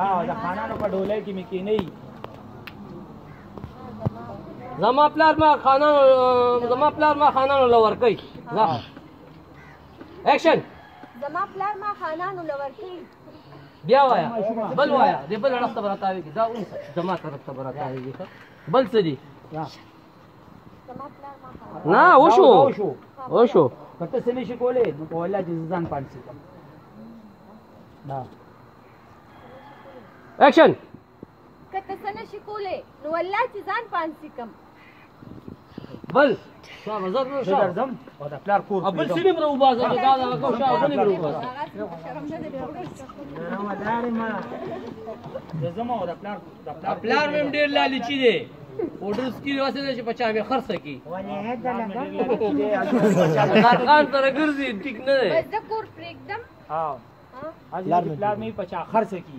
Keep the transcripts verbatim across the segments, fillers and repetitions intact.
ها د خانانو په ډولۍ کې مې کېنئ. زما پلار ما خانانو زما پلار ما خانانو له ورکوي. اکشن. زما پلار ما خانانو له ورکوي. بیا وایا بل وایا دې بل اړخ ته به راتاوېږي دا اوس زما طرف ته به راتاوېږي بل څه دي نه وشو وشو که ته څه نشي کولی نو په والله چې زه ځان پانسي کړم. اکشن. که ته څه نشي کولی نو والله چې ځان پانسي کړم. بل شابه زه زه درځم او د پلار کور بل څه مې راوباسه چې دا دغه کوم شابه بل مې راوباسه زه ځم او د پلار د پلار پلار مې ډېر لالچي دی اوډر سکي واسه دی چې په چا مې خرڅه کي خان سره ګرځي ټیک نه دی بس زه کور پرېږدم. حاجي پلار مې په چا خرڅه کي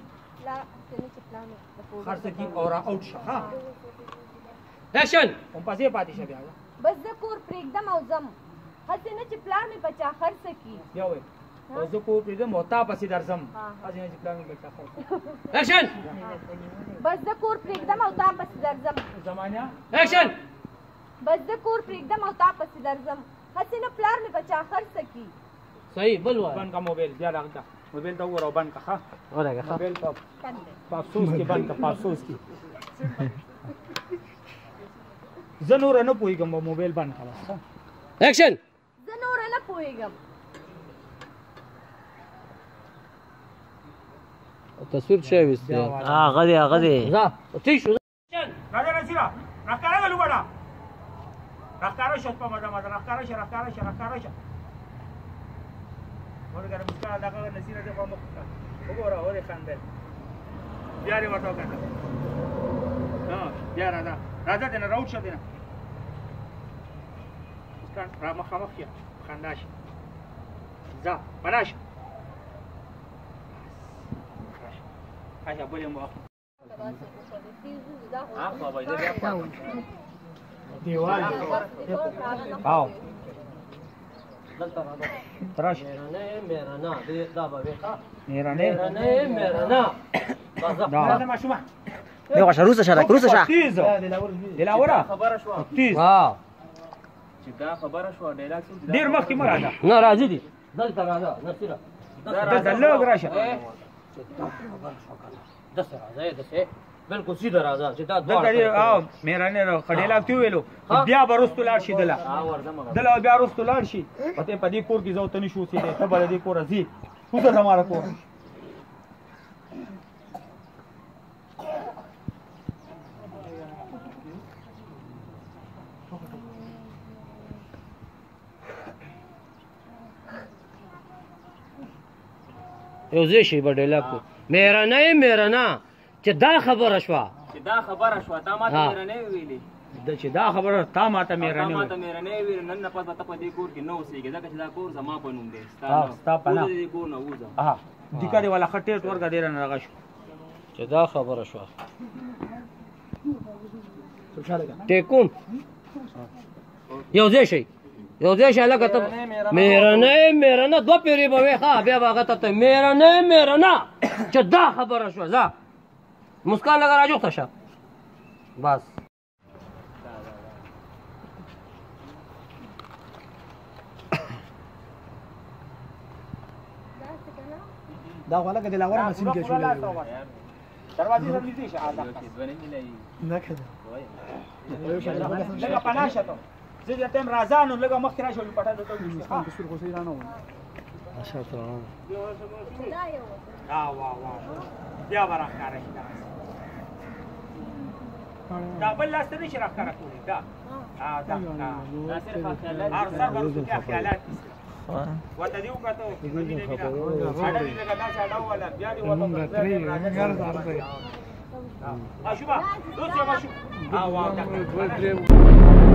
خرڅه کي او را اوټ شه. اکشن. هم پسې پاتې شه بیا بس زه کور پرېږدم او ځم هسې نه چې پلار مې په چا خرڅه کي. بیا وایي او زه کور پرېږدم او تا پسې درځم هسې نه چې پلار مې په چا خرڅه کي. اکشن. بس زه کور پرېږدم او تا پسې درځم. زمانیا. اکشن. بس زه کور پرېږدم او تا پسې درځم هسې نه پلار مې په چا خرڅه کي. صحیح بل وایه بند کا موبایل بیا راغله موبایل ته وګوره او بند کا ښه ورګه موبایل په په افسوس کې بند کا په افسوس کې زه نور نه پوهېږم موبایل بند کا بس. اکشن. زه نور نه پوهېږم. تصویر شوی وسته هغه دی هغه دی ځه ټیک شو. راځه نصیره راښکاره ګلو بډا راښکاره شو په مزه مزه راښکاره شه راښکاره شه راښکاره شه ورګره مسکا دغه نصیره دې خوا مخ وګوره اورې خاندل بیا دې ورته وکړه ها بیا راځه راځه دې نه راوټ شه دې نه مسکا را مخامخ کړه خندا شه ځه پناه شه اچھا بولے مو دیوال آو تراش میرا نه دا به ښه میرا نه نه میرا نه دا ما شوما یو غش روسه شاله روسه شا تیز دلاوره خبره شو تیز ها چې دا خبره شو ډایلاګ ډیر مخکې مو راځه نه راځي دي دلته راځه نصیره دلته لږ راشه دسه راځه دسه بالکل سیده راځه چې دا دلته او میرا نه خډیلاک تی ویلو بیا برستو لاړ شي دلا دلا بیا رستو لاړ شي پته په دې کور کې زو تنه شو سي دې ته بل دې کور ازي خو ته زماره کور یو ځای شي په ډایلاګ کې میرا نه میرا نه چې دا خبره شوه چې دا خبره شوه تا ماته میرا نه ویلې د چې دا خبره تا ماته میرا نه تا ماته میرا نه ویلې نن نه پته ته په دې کور کې نه اوسېږي ځکه چې دا کور زما په نوم دی ستا په نام دې کور نه وځه ها دیکا دی والا خټې ورګه ډیر نه راغښ چې دا خبره شوه ټیکون یو ځای شي یو ځای شي لکه ته میرا نه میرا نه دوه پیرې به وې ښه بیا به هغه ته میرا نه میرا نه چې دا خبره شوه ځه مسکان لږه راجوخته شه بس دا غواړه کې د لاور مسین کې شو دروازې سره نږدې شه نه کړه لږه پناه شه ته زه دې ټایم راځه نو لږه مخکې راشه پټه دته ها تصویر خو سي رانه و اچھا ته ها وا وا بیا ورخاره شي دا بل لاس ته نشي راخاره کولی دا ها دا دا صرف خیالات هر سر ورته کې خیالات وته دی وکړه دې دې بیا اړه دې لګا دا چاډاو ولا بیا دې وته اشوبا دوسه ماشو ها وا دا